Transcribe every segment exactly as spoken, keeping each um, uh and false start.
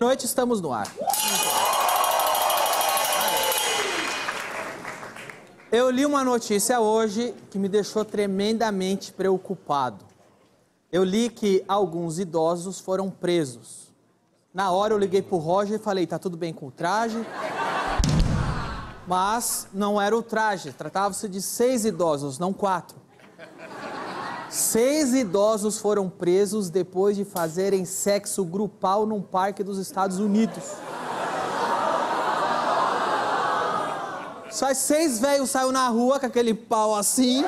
noite, estamos no ar. Eu li uma notícia hoje que me deixou tremendamente preocupado. Eu li que alguns idosos foram presos. Na hora eu liguei pro Roger e falei, tá tudo bem com o traje? Mas não era o traje, tratava-se de seis idosos, não quatro. Seis idosos foram presos depois de fazerem sexo grupal num parque dos Estados Unidos. Só seis velhos saíram na rua com aquele pau assim.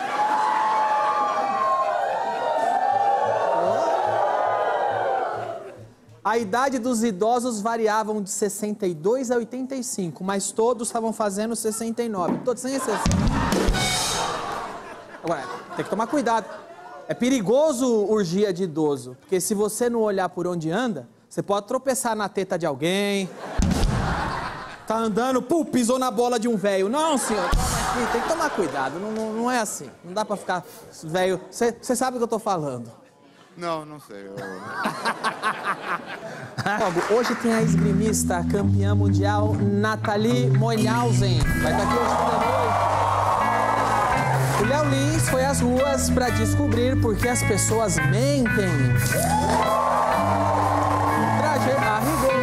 A idade dos idosos variavam de sessenta e dois a oitenta e cinco, mas todos estavam fazendo sessenta e nove. Todos sem exceção. Agora, tem que tomar cuidado. É perigoso urgia de idoso, porque se você não olhar por onde anda, você pode tropeçar na teta de alguém. Tá andando, pum, pisou na bola de um velho. Não, senhor, tem que tomar cuidado, não, não, não é assim. Não dá pra ficar velho. Você sabe o que eu tô falando. Não, não sei. Eu... Hoje tem a esgrimista campeã mundial Nathalie Monhausen. Vai estar aqui hoje toda noite. O Léo Lins foi às ruas para descobrir por que as pessoas mentem. Traje a rigor.